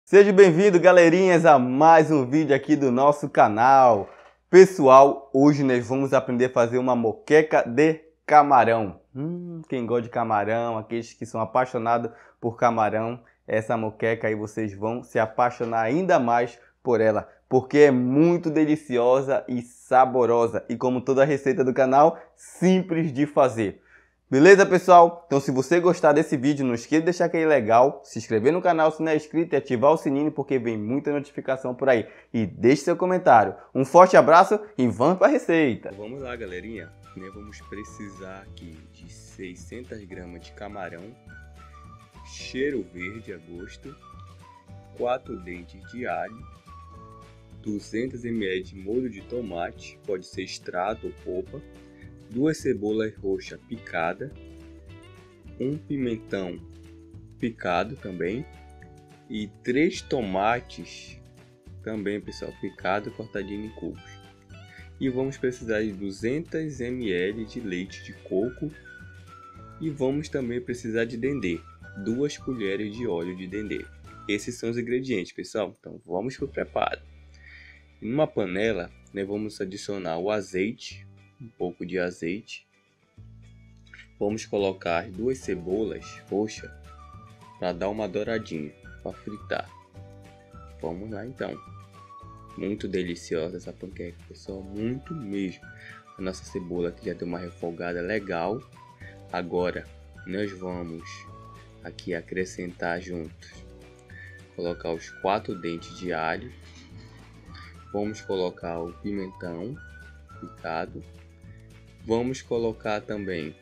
Seja bem-vindo, galerinhas, a mais um vídeo aqui do nosso canal. Pessoal, hoje nós vamos aprender a fazer uma moqueca de camarão. Quem gosta de camarão, aqueles que são apaixonados por camarão, essa moqueca aí vocês vão se apaixonar ainda mais por ela, porque é muito deliciosa e saborosa. E como toda receita do canal, simples de fazer. Beleza, pessoal? Então, se você gostar desse vídeo, não esqueça de deixar aquele legal, se inscrever no canal se não é inscrito e ativar o sininho, porque vem muita notificação por aí. E deixe seu comentário. Um forte abraço e vamos para a receita. Vamos lá, galerinha. Vamos precisar aqui de 600 gramas de camarão, cheiro verde a gosto, 4 dentes de alho, 200 ml de molho de tomate, pode ser extrato ou polpa, 2 cebolas roxas picadas, um pimentão picado também e 3 tomates também, pessoal, picado e cortadinho em cubos. E vamos precisar de 200 ml de leite de coco e vamos também precisar de dendê, 2 colheres de óleo de dendê. Esses são os ingredientes, pessoal. Então vamos para o preparo. Em uma panela, vamos adicionar o azeite, um pouco de azeite. Vamos colocar 2 cebolas roxas para dar uma douradinha, para fritar. Vamos lá então. Muito deliciosa essa panqueca, pessoal, muito mesmo. A nossa cebola aqui já deu uma refogada legal. Agora nós vamos aqui acrescentar juntos, colocar os 4 dentes de alho. Vamos colocar o pimentão picado. Vamos colocar também,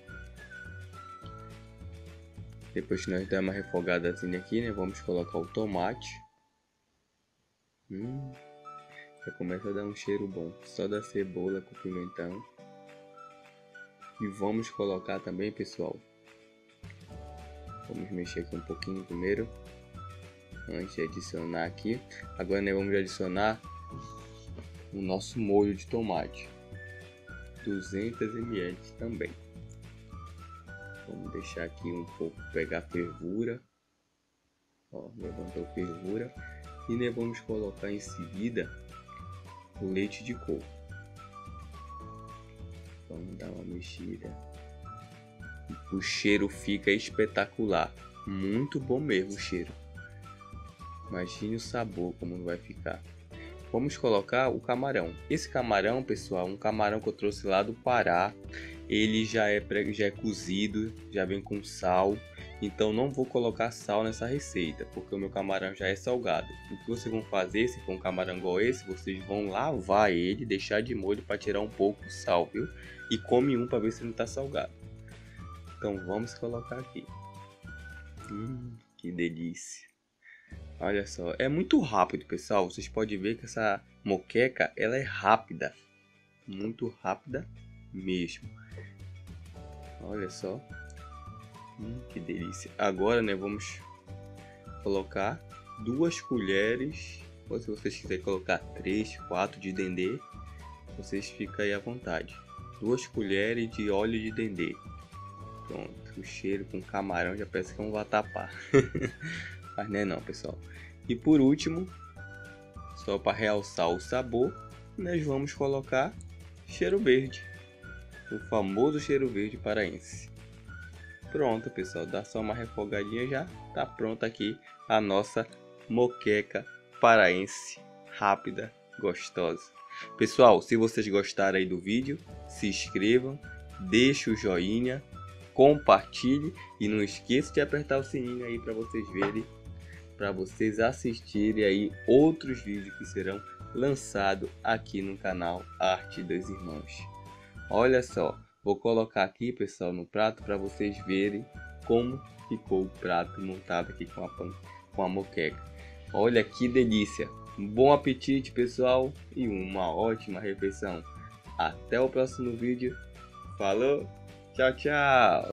depois que nós der uma refogadazinha aqui, vamos colocar o tomate. Já começa a dar um cheiro bom, só da cebola com o pimentão. E vamos colocar também, pessoal, vamos mexer aqui um pouquinho primeiro, antes de adicionar aqui. Agora nós vamos adicionar o nosso molho de tomate, 200 ml também. Vamos deixar aqui um pouco pegar fervura. Ó, levantou fervura. E nós vamos colocar em seguida o leite de coco. Vamos dar uma mexida. O cheiro fica espetacular. Muito bom mesmo o cheiro. Imagine o sabor como vai ficar. Vamos colocar o camarão. Esse camarão, pessoal, um camarão que eu trouxe lá do Pará. Ele já é cozido, já vem com sal. Então não vou colocar sal nessa receita, porque o meu camarão já é salgado. O que vocês vão fazer, se for um camarão igual esse, vocês vão lavar ele, deixar de molho para tirar um pouco o sal, viu? E come um para ver se não está salgado. Então vamos colocar aqui. Que delícia! Olha só, é muito rápido, pessoal. Vocês podem ver que essa moqueca, ela é rápida. Muito rápida mesmo. Olha só. Que delícia. Agora, vamos colocar 2 colheres. Ou se vocês quiserem colocar 3, 4 de dendê, vocês ficam aí à vontade. 2 colheres de óleo de dendê. Pronto. O cheiro com camarão já parece que é um vatapá. Mas não é não, pessoal. E por último, só para realçar o sabor, nós vamos colocar cheiro verde. O famoso cheiro verde paraense. Pronto, pessoal. Dá só uma refogadinha, já tá pronta aqui a nossa moqueca paraense. Rápida, gostosa. Pessoal, se vocês gostaram aí do vídeo, se inscrevam, deixe o joinha, compartilhe e não esqueça de apertar o sininho aí para vocês verem, para vocês assistirem aí outros vídeos que serão lançados aqui no canal Arte dos Irmãos. Olha só, vou colocar aqui, pessoal, no prato para vocês verem como ficou o prato montado aqui com a moqueca. Olha que delícia! Bom apetite, pessoal, e uma ótima refeição. Até o próximo vídeo. Falou, tchau, tchau!